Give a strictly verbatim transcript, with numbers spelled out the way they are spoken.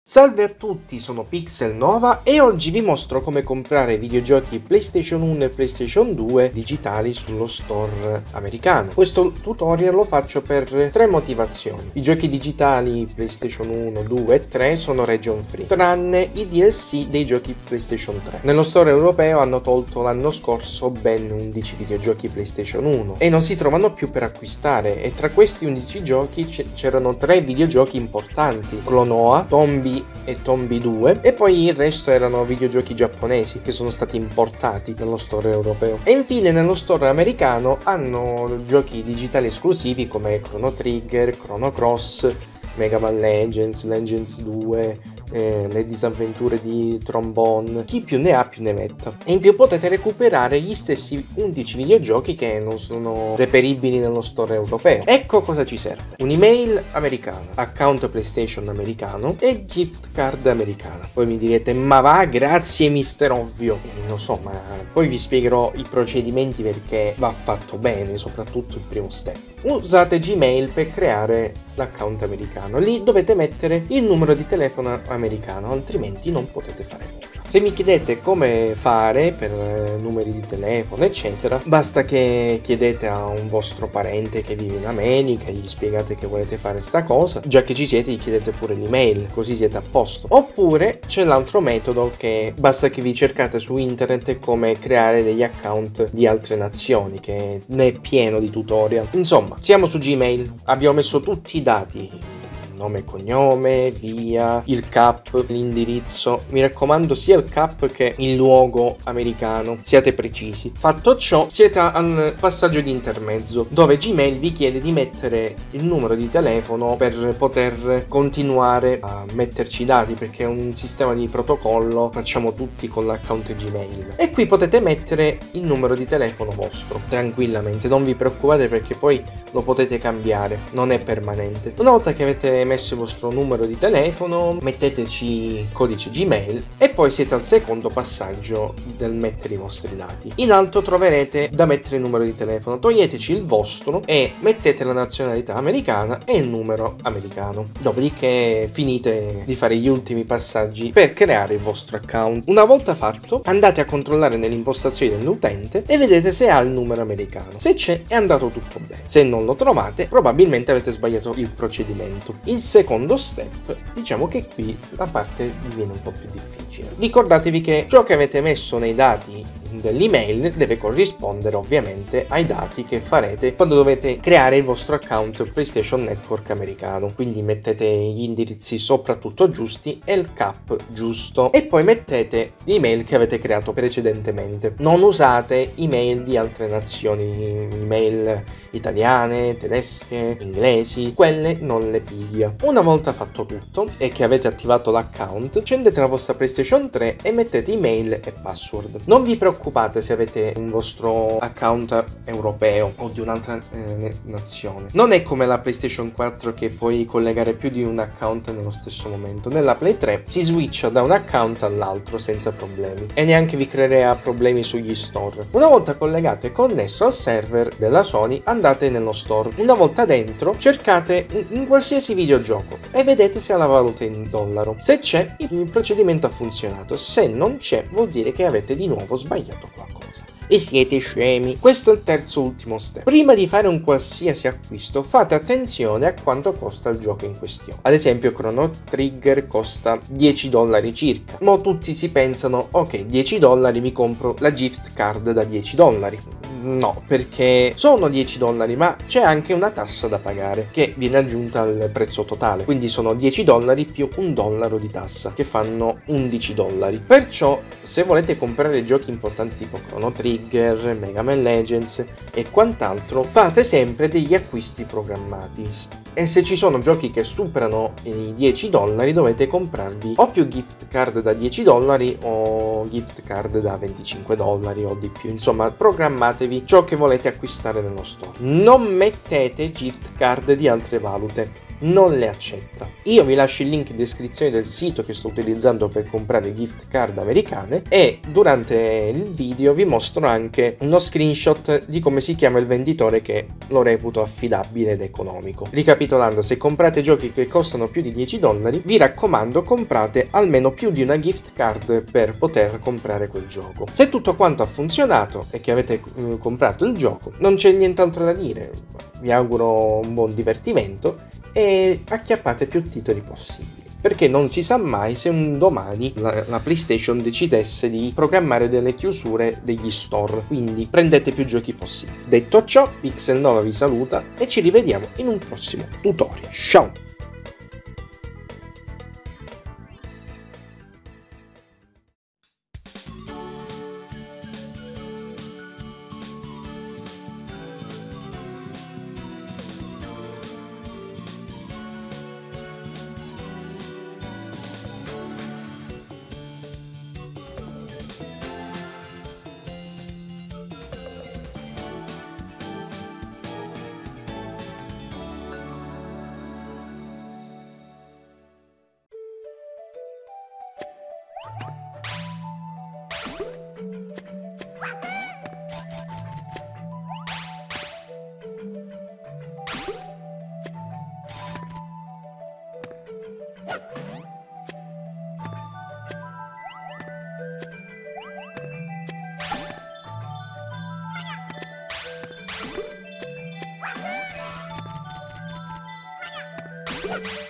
Salve a tutti, sono Pixel Nova e oggi vi mostro come comprare videogiochi PlayStation uno e PlayStation due digitali sullo store americano. Questo tutorial lo faccio per tre motivazioni. I giochi digitali PlayStation uno, due e tre sono region free, tranne i D L C dei giochi PlayStation tre. Nello store europeo hanno tolto l'anno scorso ben undici videogiochi PlayStation uno e non si trovano più per acquistare, e tra questi undici giochi c'erano tre videogiochi importanti: Klonoa, Tombi e Tombi due, e poi il resto erano videogiochi giapponesi che sono stati importati nello store europeo. E infine nello store americano hanno giochi digitali esclusivi come Chrono Trigger, Chrono Cross, Mega Man Legends, Legends due, eh, le disavventure di Trombone. Chi più ne ha più ne metta. E in più potete recuperare gli stessi undici videogiochi che non sono reperibili nello store europeo. Ecco cosa ci serve: un'email americana, account PlayStation americano e gift card americana. Poi mi direte: ma va, grazie mister Ovvio. E lo so, ma poi vi spiegherò i procedimenti perché va fatto bene, soprattutto il primo step. Usate Gmail per creare l'account americano. Lì dovete mettere il numero di telefono americano, altrimenti non potete fare nulla. Se mi chiedete come fare per eh, numeri di telefono eccetera, basta che chiedete a un vostro parente che vive in America, gli spiegate che volete fare sta cosa, già che ci siete gli chiedete pure l'email, così siete a posto. Oppure c'è l'altro metodo, che basta che vi cercate su internet come creare degli account di altre nazioni, che ne è pieno di tutorial. Insomma, siamo su Gmail, abbiamo messo tutti i dati: nome e cognome, via, il cap, l'indirizzo. Mi raccomando, sia il cap che il luogo americano, siate precisi. Fatto ciò, siete al passaggio di intermezzo, dove Gmail vi chiede di mettere il numero di telefono per poter continuare a metterci i dati, perché è un sistema di protocollo, facciamo tutti con l'account Gmail. E qui potete mettere il numero di telefono vostro tranquillamente, non vi preoccupate, perché poi lo potete cambiare, non è permanente. Una volta che avete messo il vostro numero di telefono, metteteci codice Gmail e poi siete al secondo passaggio del mettere i vostri dati. In alto troverete da mettere il numero di telefono, toglieteci il vostro e mettete la nazionalità americana e il numero americano. Dopodiché finite di fare gli ultimi passaggi per creare il vostro account. Una volta fatto, andate a controllare nelle impostazioni dell'utente e vedete se ha il numero americano. Se c'è, è andato tutto bene. Se non lo trovate, probabilmente avete sbagliato il procedimento. Il secondo step, diciamo che qui la parte diviene un po' più difficile. Ricordatevi che ciò che avete messo nei dati dell'email deve corrispondere ovviamente ai dati che farete quando dovete creare il vostro account PlayStation Network americano. Quindi mettete gli indirizzi soprattutto giusti e il cap giusto, e poi mettete l'email che avete creato precedentemente. Non usate email di altre nazioni, email italiane, tedesche, inglesi, quelle non le piglia. Una volta fatto tutto e che avete attivato l'account, accendete la vostra PlayStation tre e mettete email e password. Non vi preoccupate se avete un vostro account europeo o di un'altra eh, nazione. Non è come la PlayStation quattro che puoi collegare più di un account nello stesso momento. Nella Play tre si switcha da un account all'altro senza problemi, e neanche vi creerà problemi sugli store. Una volta collegato e connesso al server della Sony, andate nello store. Una volta dentro, cercate un qualsiasi videogioco e vedete se ha la valuta in dollaro. Se c'è, il procedimento ha funzionato. Se non c'è, vuol dire che avete di nuovo sbagliato qualcosa e siete scemi. Questo è il terzo ultimo step. Prima di fare un qualsiasi acquisto, fate attenzione a quanto costa il gioco in questione. Ad esempio Chrono Trigger costa dieci dollari circa. Ma tutti si pensano: ok, dieci dollari, mi compro la gift card da dieci dollari. No, perché sono dieci dollari, ma c'è anche una tassa da pagare che viene aggiunta al prezzo totale. Quindi sono dieci dollari più un dollaro di tassa, che fanno undici dollari. Perciò, se volete comprare giochi importanti tipo Chrono Trigger, Mega Man Legends e quant'altro, fate sempre degli acquisti programmati. E se ci sono giochi che superano i dieci dollari, dovete comprarvi o più gift card da dieci dollari o gift card da venticinque dollari o di più. Insomma, programmatevi ciò che volete acquistare nello store. Non mettete gift card di altre valute. non le accetta. Io vi lascio il link in descrizione del sito che sto utilizzando per comprare gift card americane e durante il video vi mostro anche uno screenshot di come si chiama il venditore che lo reputo affidabile ed economico. Ricapitolando, se comprate giochi che costano più di dieci dollari, vi raccomando comprate almeno più di una gift card per poter comprare quel gioco. Se tutto quanto ha funzionato e che avete eh, comprato il gioco, non c'è nient'altro da dire. Vi auguro un buon divertimento e acchiappate più titoli possibili, perché non si sa mai se un domani la, la PlayStation decidesse di programmare delle chiusure degli store, quindi prendete più giochi possibili. Detto ciò, Pixelnova vi saluta e ci rivediamo in un prossimo tutorial. Ciao! What?